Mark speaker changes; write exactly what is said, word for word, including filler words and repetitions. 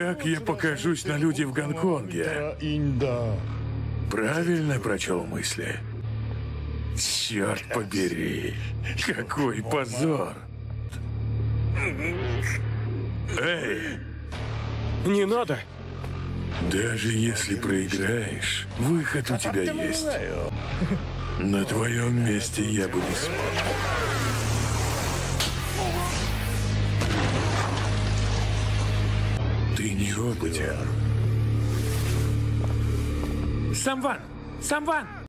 Speaker 1: Как я покажусь на люди в Гонконге? Правильно прочел мысли? Черт побери, какой позор! Эй!
Speaker 2: Не надо!
Speaker 1: Даже если проиграешь, выход у тебя есть. На твоем месте я бы не смог. Ты неопытен.
Speaker 2: Самван! Самван!